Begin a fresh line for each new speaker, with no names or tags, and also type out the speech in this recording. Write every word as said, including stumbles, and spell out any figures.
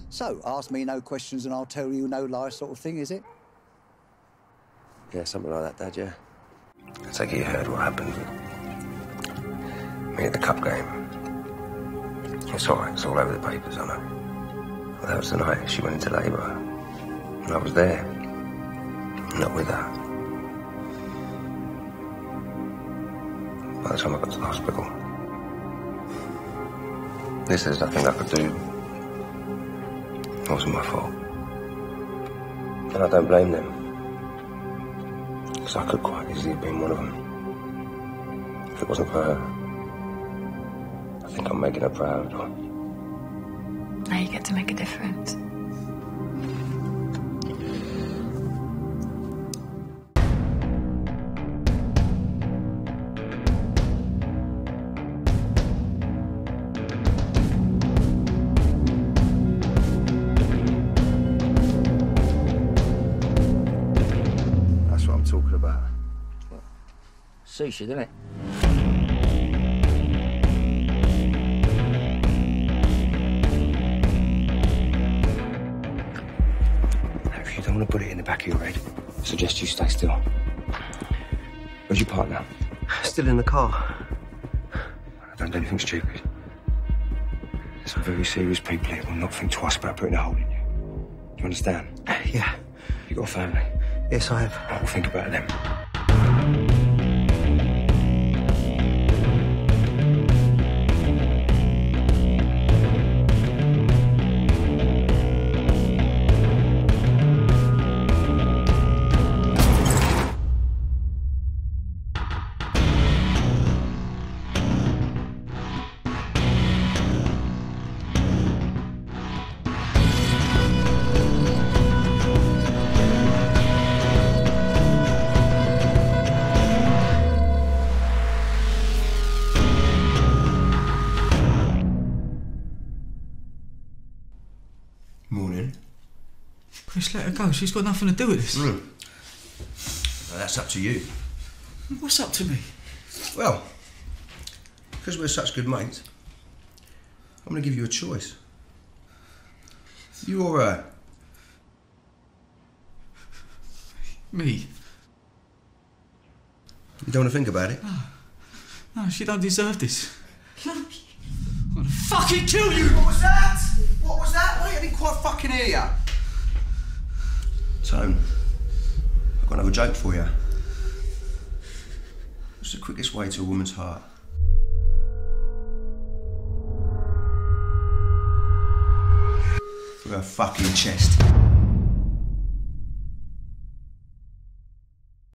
So, ask me no questions and I'll tell you no lies sort of thing, is it?
Yeah, something like that, Dad, yeah. I take it you heard what happened. Me at the cup game. It's all right, it's all over the papers, I know. Well, that was the night she went into labour. And I was there. Not with her. By the time I got to the hospital, they said there's nothing I could do. It wasn't my fault. And I don't blame them. Because I could quite easily have been one of them. If it wasn't for her, I think I'm making her proud. Or...
Now you get to make a difference.
That's what I'm talking about.
Suits you, doesn't it?
If you don't want to put it in the back of your head, I suggest you stay still. Where's your partner?
Still in the car.
Don't do anything stupid. There's some very serious people here who will not think twice about putting a hole in you. Do you understand?
Yeah.
You got a family?
Yes, I have.
I will think about them.
Morning.
Chris, let her go. She's got nothing to do with this.
Mm. Well, that's up to you.
What's up to me?
Well, because we're such good mates, I'm going to give you a choice. You or her?
Me?
You don't want to think about it?
No, no, she don't deserve this. I'm gonna fucking kill you!
What was that? What was that? Wait, I didn't quite fucking hear you. Tone, I've got another joke for you. What's the quickest way to a woman's heart? Through her fucking chest.